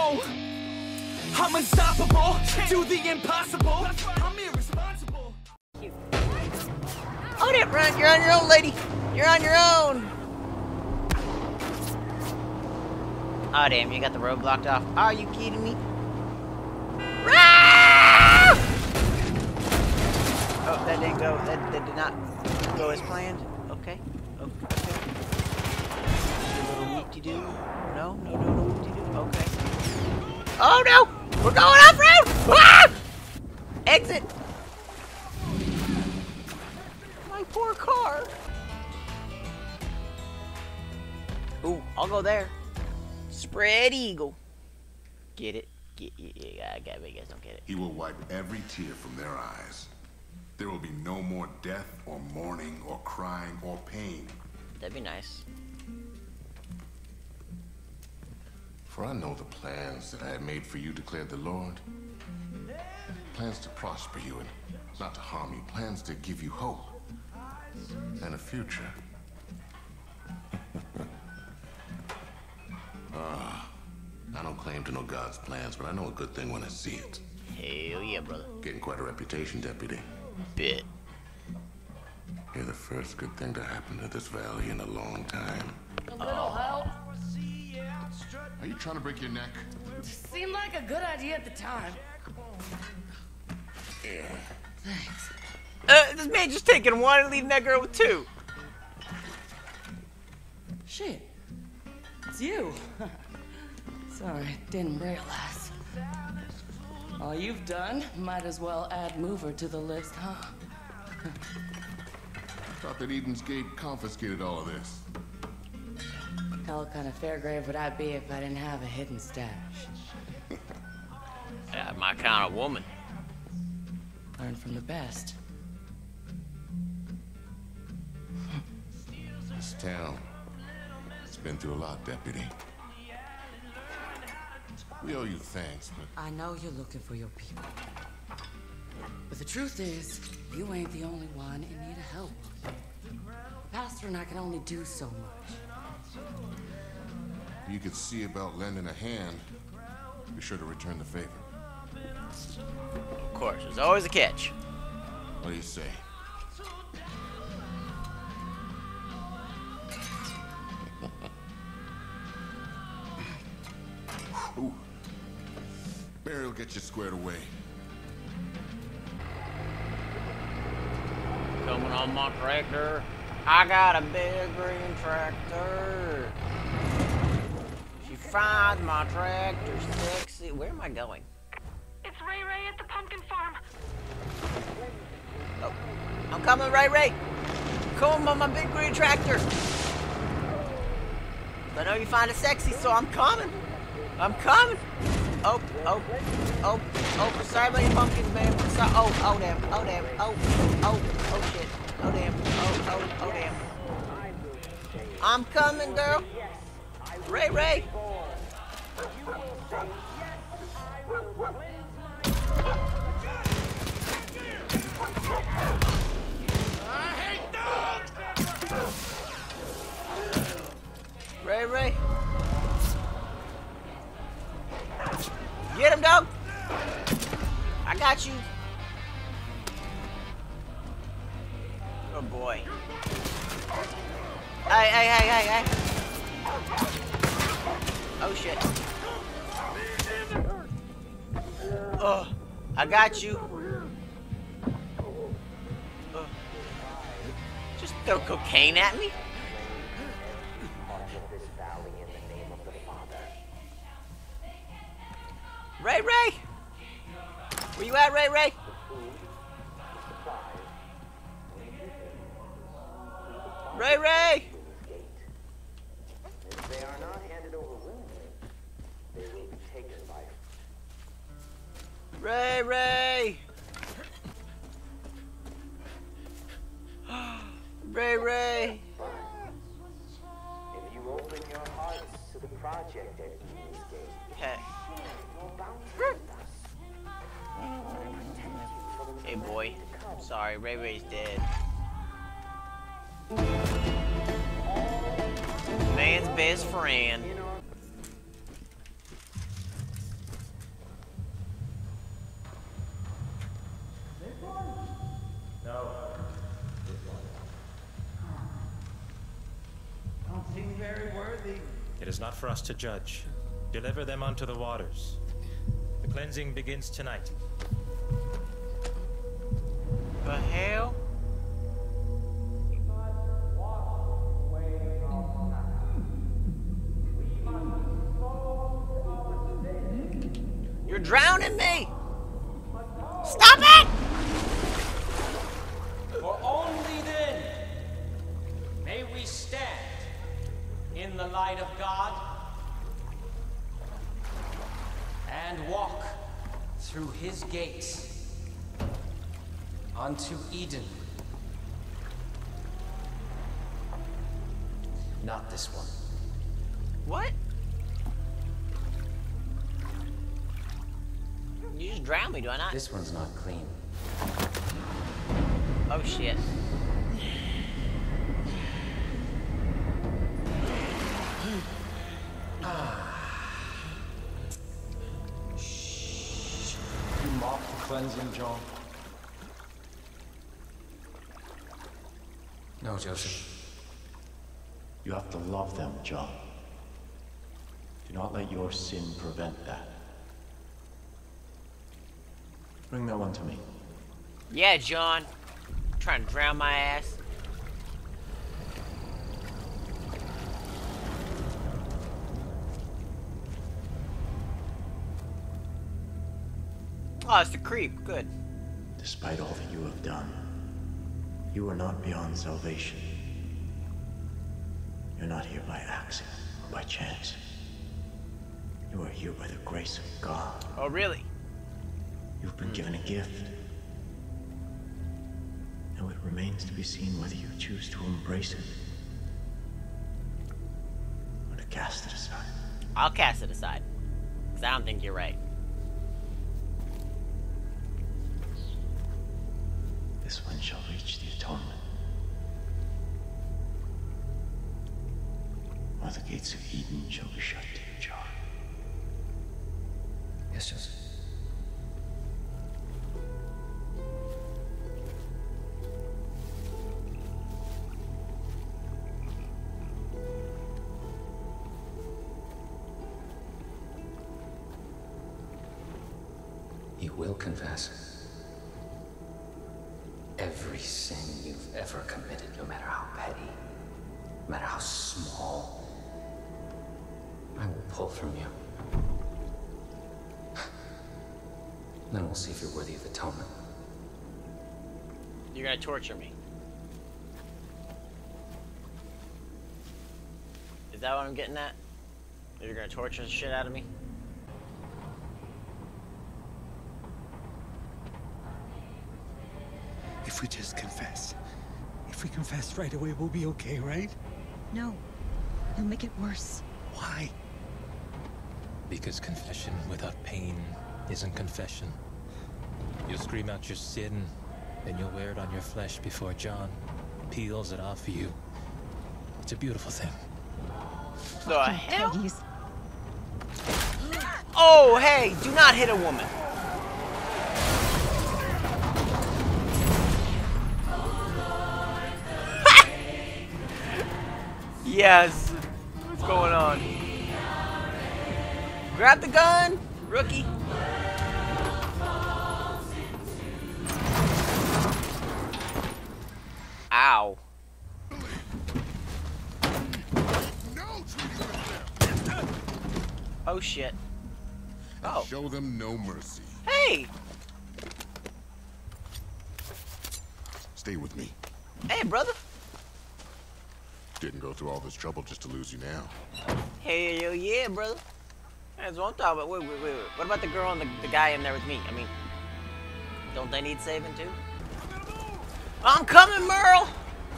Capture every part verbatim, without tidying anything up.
go. I'm unstoppable, do the impossible. I'm irresponsible. Oh, damn, run! You're on your own, lady. You're on your own. Oh, damn! You got the road blocked off. Are you kidding me? Ah! Oh, that didn't go. That, that did not go as planned. Okay. Okay. A little whoop-de-doo. No, no, no, no whoop-de-doo. Okay. Oh no! We're going off-road! Ah! Exit! My poor car. Ooh, I'll go there. Spread eagle. Get it? Get it? Yeah, I got it. You guys don't get it. He will wipe every tear from their eyes. There will be no more death or mourning or crying or pain. That'd be nice. For I know the plans that I have made for you, declared the Lord. Plans to prosper you and not to harm you. Plans to give you hope and a future. Ah, I don't claim to know God's plans, but I know a good thing when I see it. Hell yeah, brother. Getting quite a reputation, Deputy. Bit. You're the first good thing to happen to this valley in a long time. A little help? Are you trying to break your neck? Seemed like a good idea at the time. Yeah. Thanks. Uh, this man just taking one and leaving that girl with two. Shit. It's you. Sorry, didn't realize. All you've done, might as well add Mover to the list, huh? Thought that Eden's Gate confiscated all of this. Hell kind of fair grave would I be if I didn't have a hidden stash? Yeah, my kind of woman. Learn from the best. This town, it's been through a lot, Deputy. We owe you thanks, but... I know you're looking for your people. But the truth is, you ain't the only one in need of help. Pastor and I can only do so much. You could see about lending a hand. Be sure to return the favor. Of course, there's always a catch. What do you say? Ooh. Barry will get you squared away. Coming on my tractor. I got a big green tractor. She finds my tractor sexy. Where am I going? It's Ray Ray at the pumpkin farm. Oh, I'm coming, Ray Ray. Come on my big green tractor. I know you find it sexy, so I'm coming. I'm coming. Oh, oh, oh, oh, sorry about your pumpkins, man. Sorry. Oh, oh, damn. Oh, damn. Oh, oh, oh, shit. Oh, damn. Oh, oh, oh, damn. I'm coming, girl. Ray Ray. Ray Ray. Get him, dog. I got you. Good boy. Hey, hey, hey, hey, hey. Oh, shit. Oh, I got you. Oh. Just throw cocaine at me. Ray Ray! Where you at, Ray Ray? Ray Ray! If they are not handed over willingly, they will be taken by Ray Ray! Ray Ray! If you open your hearts to the project at Eden's Gate, Hey. you're bound to with us. Hey boy. I'm sorry, Ray Ray's dead. Man's best friend. It is not for us to judge. Deliver them unto the waters. The cleansing begins tonight. The hell? You're drowning me! Stop it! For only then may we stand in the light of God and walk through his gates unto Eden. Not this one. What? You just drowned me, do I not? This one's not clean. Oh shit. You mock the cleansing, John? No, Joseph. You have to love them, John. Do not let your sin prevent that. Bring that one to me. Yeah, John. Trying to drown my ass. Oh, it's the creep. Good. Despite all that you have done, you are not beyond salvation. You're not here by accident or by chance. You are here by the grace of God. Oh, really? You've been given a gift. Now it remains to be seen whether you choose to embrace it or to cast it aside. I'll cast it aside. Because I don't think you're right. This one shall reach the atonement. Or the gates of Eden shall be shut to you, John. Yes, Joseph. You will confess every sin you've ever committed, no matter how petty, no matter how small. I will pull from you. Then we'll see if you're worthy of atonement. You're gonna torture me. Is that what I'm getting at? You're gonna torture the shit out of me? If we just confess. If we confess right away, we'll be okay, right? No. You'll make it worse. Why? Because confession without pain isn't confession. You'll scream out your sin, then you'll wear it on your flesh before John peels it off of you. It's a beautiful thing. The hell? Please. Oh, hey, do not hit a woman. Yes. What's going on? Grab the gun, rookie. Ow. Oh shit. Oh. Show them no mercy. Hey. Stay with me. Hey, brother. Didn't go through all this trouble just to lose you now. Hell yeah, brother. That's what I'm talking about. Wait, wait, wait, wait. What about the girl and the, the guy in there with me? I mean, don't they need saving too? I'm coming, Merle!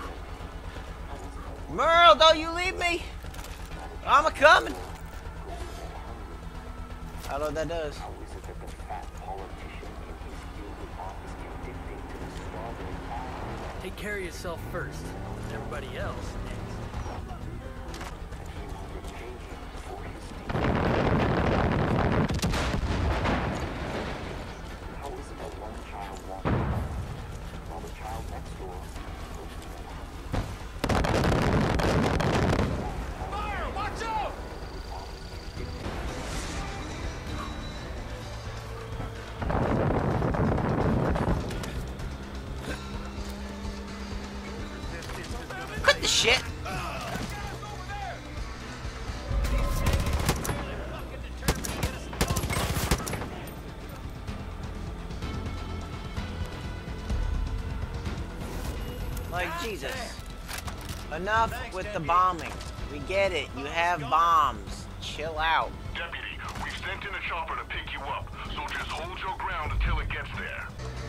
Merle, don't you leave me! I'm a coming! I don't know what that does. How is it that the fat politician in his gilded office can dictate to the strawberry farm? Take care of yourself first, and everybody else next. How is it that one child won't die, while the child next door goes to war? Fire! Watch out! shit. Like, Jesus. Enough with the bombing. We get it. You have bombs. Chill out. Deputy, we've sent in a chopper to pick you up, so just hold your ground until it gets there.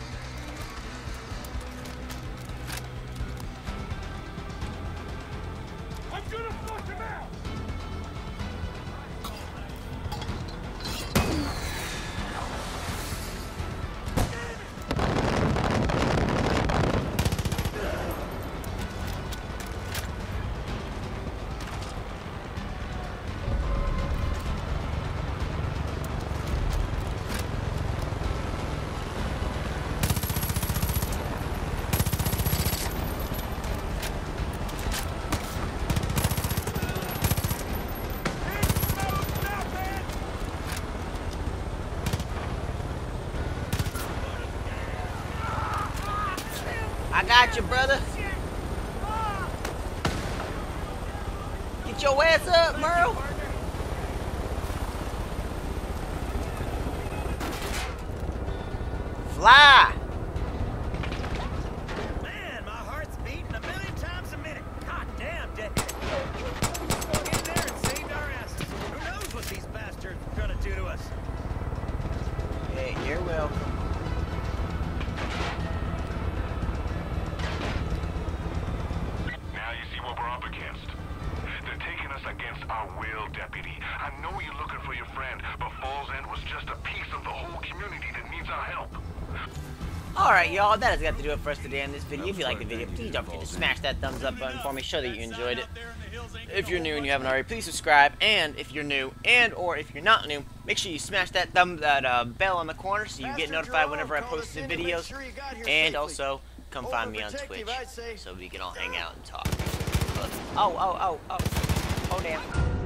I'm gonna flush him out! I got you, brother. Get your ass up, Merle. Fly. Man, my heart's beating a million times a minute. God damn, Dick. Get in there and saved our asses. Who knows what these bastards are gonna do to us? Hey, you're welcome. Against our will, Deputy. I know you're looking for your friend, but Falls End was just a piece of the whole community that needs our help. Alright, y'all, that has got to do it for us today in this video. If you liked the video, please don't forget to smash that thumbs up button for me. Show that you enjoyed it. If you're new and you haven't already, please subscribe. And if you're new, and or if you're not new, make sure you smash that thumb, that uh, bell on the corner so you get notified whenever I post new videos. And also, come find me on Twitch so we can all hang out and talk. Oh, oh, oh, oh. Oh, damn.